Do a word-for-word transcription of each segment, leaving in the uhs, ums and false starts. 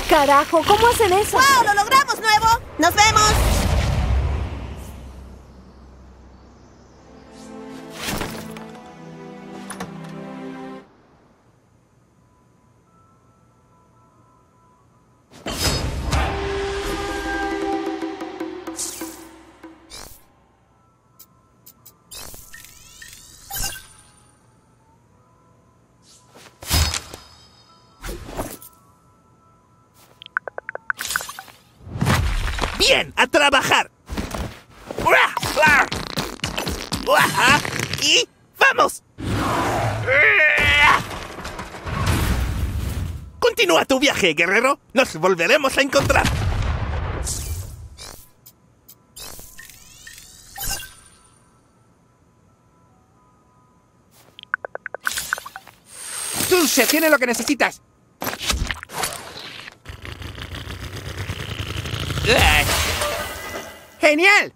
Carajo, ¿cómo hacen eso? ¡Wow! ¡Lo logramos, Nuevo! ¡Nos vemos! ¡Bien! ¡A trabajar! ¡Y vamos! Continúa tu viaje, guerrero. Nos volveremos a encontrar. ¡Tunce tiene lo que necesitas! ¡Genial!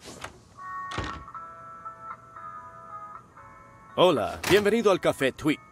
Hola, bienvenido al Café Tweak.